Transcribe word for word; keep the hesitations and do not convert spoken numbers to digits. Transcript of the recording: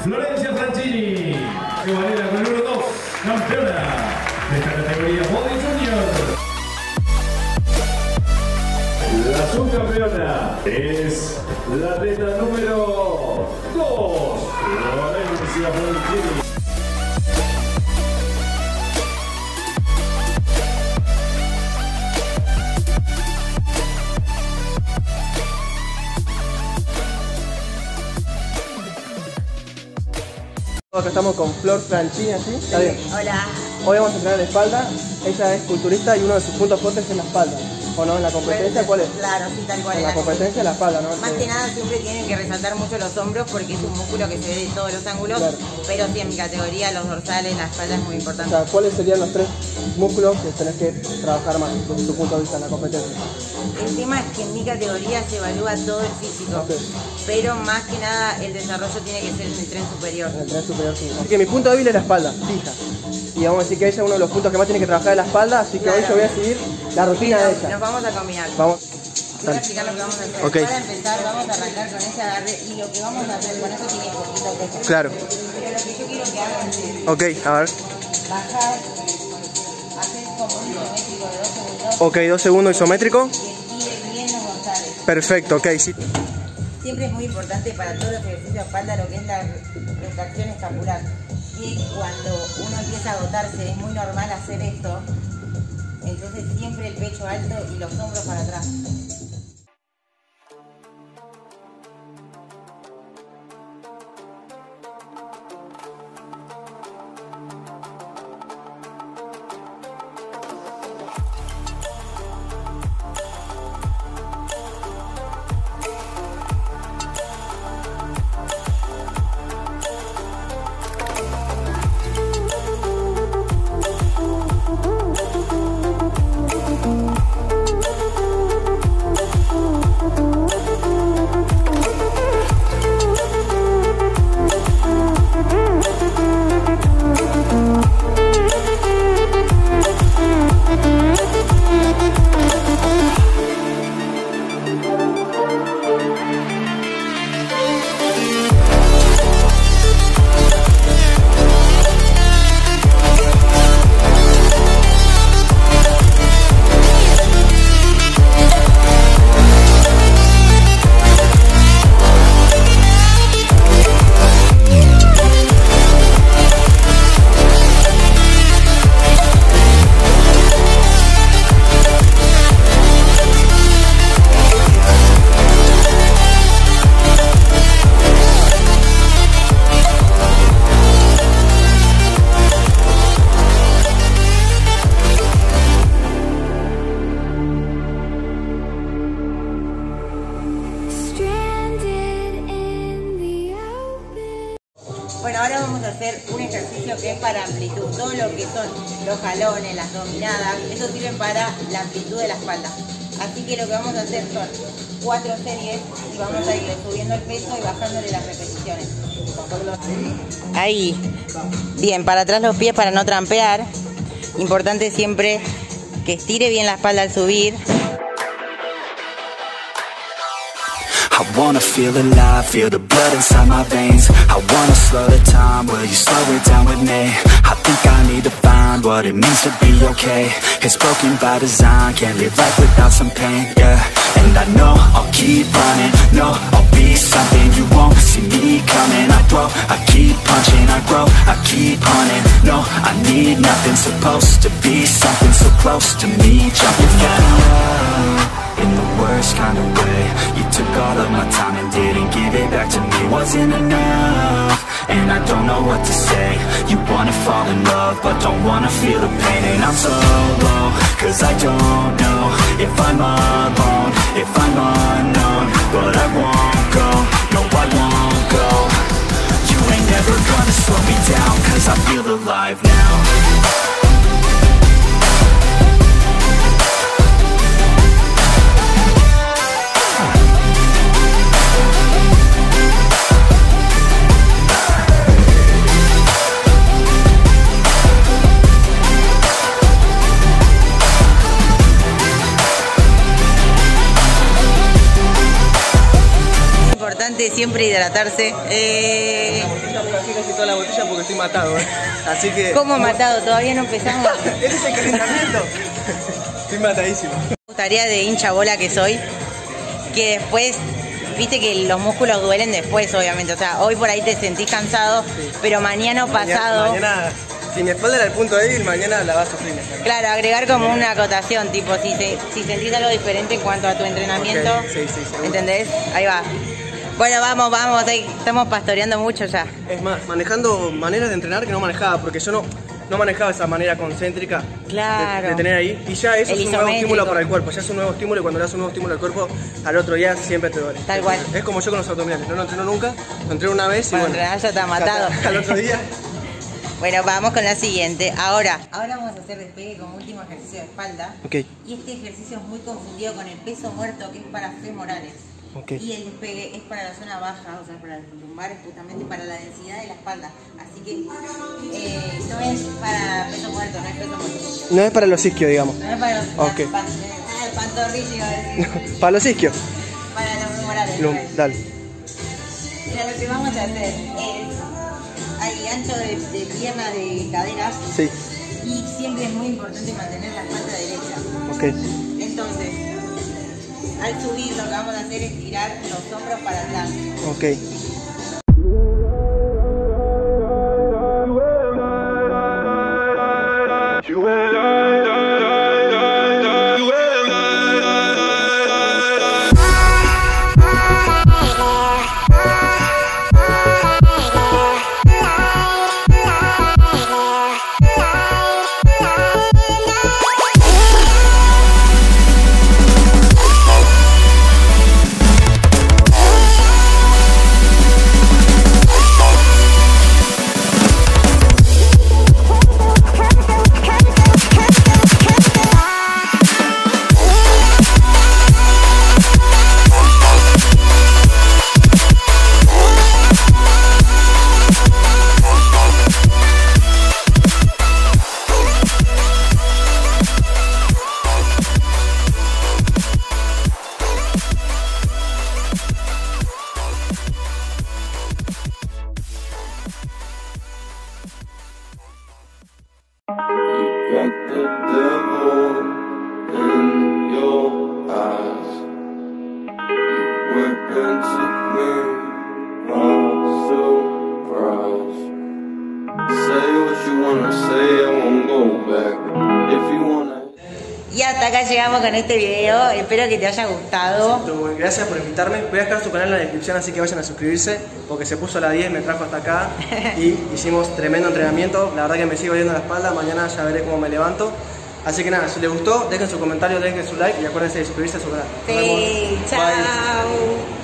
Florencia Franchini, que valera con el número dos, campeona de esta categoría Body Junior. La subcampeona es la atleta número dos, Florencia Franchini. Acá estamos con Flor Franchini, ¿sí? ¿Está bien? Hola. Hoy vamos a entrenar la espalda. Ella es culturista y uno de sus puntos fuertes es la espalda. ¿O no? ¿En la competencia cuál es? Claro, sí, tal cual. En la competencia la espalda, ¿no? Más que nada siempre tienen que resaltar mucho los hombros porque es un músculo que se ve de todos los ángulos. Claro. Pero sí, en mi categoría, los dorsales, la espalda es muy importante. O sea, ¿cuáles serían los tres músculos que tenés que trabajar más desde tu punto de vista en la competencia? El tema es que en mi categoría se evalúa todo el físico. Okay. Pero más que nada el desarrollo tiene que ser en el tren superior. En el tren superior, sí. Así que mi punto débil es la espalda, fija. Y vamos a decir que ella es uno de los puntos que más tiene que trabajar es la espalda, así que claro, hoy yo voy a seguir la rutina sí, de nos, ella. Nos vamos a combinar. Vamos. Voy a explicar lo que vamos a hacer. Okay. Para empezar vamos a arrancar con ese agarre y lo que vamos a hacer con eso tiene poquito peso. Claro. Pero lo que yo quiero que hagan es... Ok, a ver. Bajar, hacer como un isométrico de dos segundos. Ok, dos segundos isométrico. Y estire bien los dorsales. Perfecto, ok, sí. Siempre es muy importante para todos los ejercicios de espalda lo que es la retracción escapular. Que cuando uno empieza a agotarse es muy normal hacer esto. Entonces siempre el pecho alto y los hombros para atrás. Bueno, ahora vamos a hacer un ejercicio que es para amplitud. Todo lo que son los jalones, las dominadas, eso sirve para la amplitud de la espalda. Así que lo que vamos a hacer son cuatro series y vamos a irle subiendo el peso y bajándole las repeticiones. Ahí. Bien, para atrás los pies para no trampear. Importante siempre que estire bien la espalda al subir. I wanna feel alive, feel the blood inside my veins. I wanna slow the time, will you slow it down with me? I think I need to find what it means to be okay. It's broken by design, can't live life without some pain, yeah. And I know I'll keep running, no, I'll be something you won't see me coming. I grow, I keep punching, I grow, I keep hunting. No, I need nothing, supposed to be something so close to me. Jumping down in the worst kind of way. You took all of my time and didn't give it back to me. Wasn't enough, and I don't know what to say. You wanna fall in love, but don't wanna feel the pain. And I'm so low, cause I don't know if I'm alone, if I'm unknown. But I won't go, no I won't go. You ain't never gonna slow me down, cause I feel alive now. importante siempre hidratarse. Eh... La botella, pero así casi toda la botella porque estoy matado, ¿eh? Así que... ¿Cómo matado? Todavía no empezamos. Ese es el calentamiento. Estoy matadísimo. Me gustaría, de hincha bola que soy, que después, viste que los músculos duelen después, obviamente. O sea, hoy por ahí te sentís cansado, sí. Pero mañana o pasado... Mañana, mañana, si mi espalda era el punto débil, mañana la vas a sufrir. Claro, agregar como una acotación, tipo, si, se, si sentís algo diferente en cuanto a tu entrenamiento, okay. Sí, sí, seguro. ¿Entendés? Ahí va. Bueno, vamos, vamos, ahí estamos pastoreando mucho ya. Es más, manejando maneras de entrenar que no manejaba, porque yo no, no manejaba esa manera concéntrica, claro, de, de tener ahí. Y ya eso el es un nuevo estímulo para el cuerpo, ya es un nuevo estímulo y cuando le das un nuevo estímulo al cuerpo, al otro día siempre te duele. Tal cual. Es como yo con los abdominales, no lo entreno nunca, lo entreno una vez y bueno, bueno, entrenar ya está matado. Ya, al otro día. Bueno, vamos con la siguiente. Ahora, ahora vamos a hacer despegue como último ejercicio de espalda. Okay. Y este ejercicio es muy confundido con el peso muerto, que es para femorales. Okay. Y el despegue es para la zona baja, o sea, para los lumbares, justamente para la densidad de la espalda. Así que eh, no es para peso muerto, no es peso muerto. No es para los isquios, digamos. No es para los okay. pan, eh, pantorrillos, iba a decir. Para los isquios. Para los femorales. Lum, dale. Mira, lo que vamos a hacer es, hay ancho de, de piernas, de caderas. Sí. Y siempre es muy importante mantener la espalda derecha. Ok. Entonces, al subir lo que vamos a hacer es tirar los hombros para atrás. Ok. Got the devil in your eyes. You went and took me by surprise. Say what you wanna say, I won't go back. If you wanna. Y hasta acá llegamos con este video, espero que te haya gustado. Gracias por invitarme, voy a dejar su canal en la descripción, así que vayan a suscribirse, porque se puso a la diez, me trajo hasta acá y hicimos tremendo entrenamiento. La verdad que me sigue doliendo la espalda, mañana ya veré cómo me levanto. Así que nada, si les gustó, dejen su comentario, dejen su like y acuérdense de suscribirse a su canal. Sí, chao.